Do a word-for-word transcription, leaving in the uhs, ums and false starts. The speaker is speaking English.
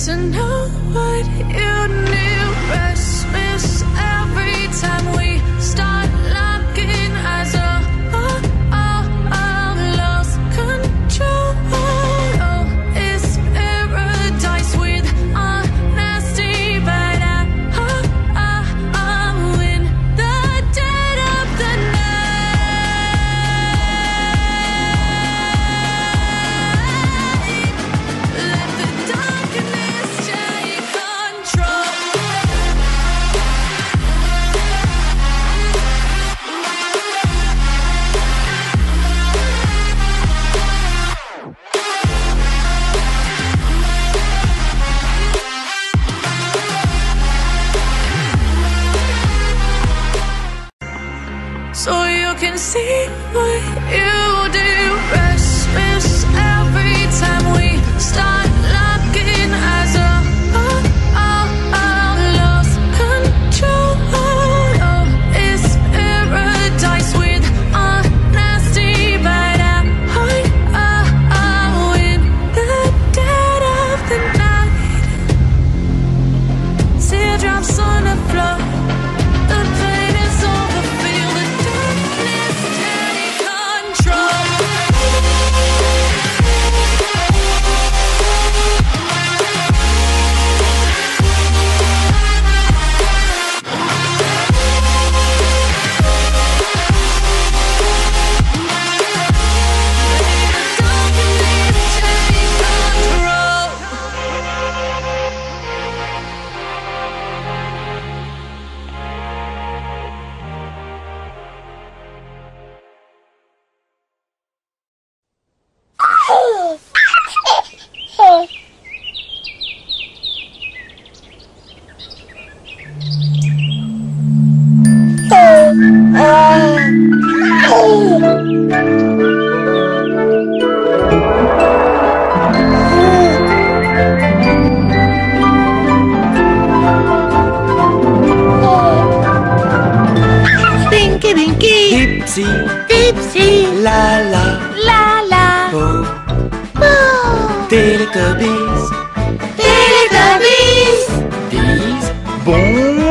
to know what you knew. Restless every time we start locking eyes up. Oh, oh, oh, lost control. Oh, it's paradise with honesty, but I, oh, oh, oh, in the dead of the night, let the darkness take control. So you can see what you do. Restless every time we start locking eyes up. Oh, oh, oh, lost control. Oh, it's paradise with honesty, but I, oh, oh, oh, in the dead of the night, teardrops on the floor. The pain is over, feel the darkness take control. Dinky dinky, Dipsy, dipsy, la la, la la, po, boo, Teletubbies, Teletubbies. disent bon